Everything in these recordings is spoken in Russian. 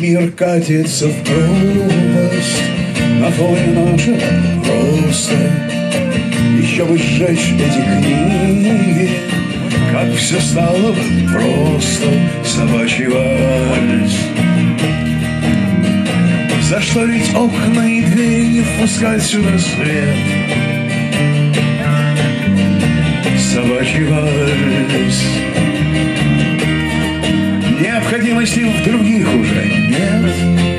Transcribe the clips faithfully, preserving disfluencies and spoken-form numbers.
Мир катится в пропасть на фоне нашего роста. Еще бы сжечь эти книги, как все стало бы просто. Собачий вальс. Зашторить окна и двери, не впускать сюда свет. Собачий вальс. Необходимости в других уже нет.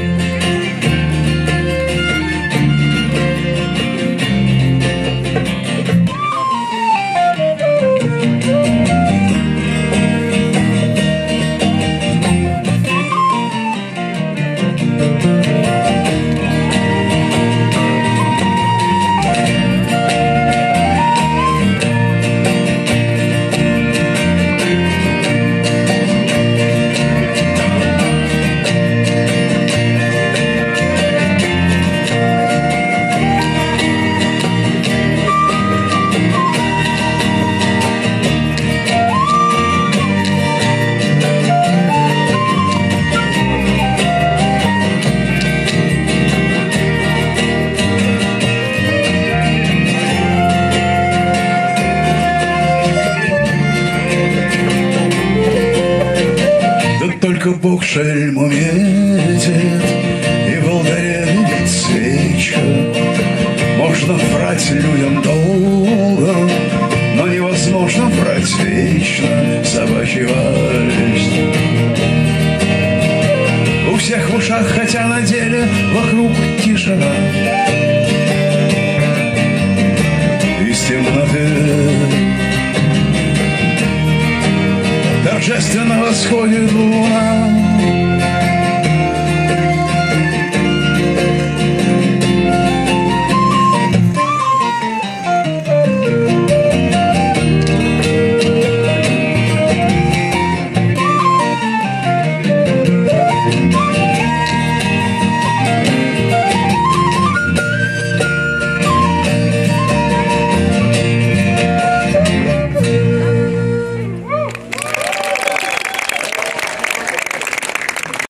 Только Бог шельму метит, и в алтаре видит свечка. Можно врать людям долго, но невозможно врать вечно. Собачий вальс. У всех в ушах, хотя на деле вокруг тишина. Из темноты торжественно восходит луна.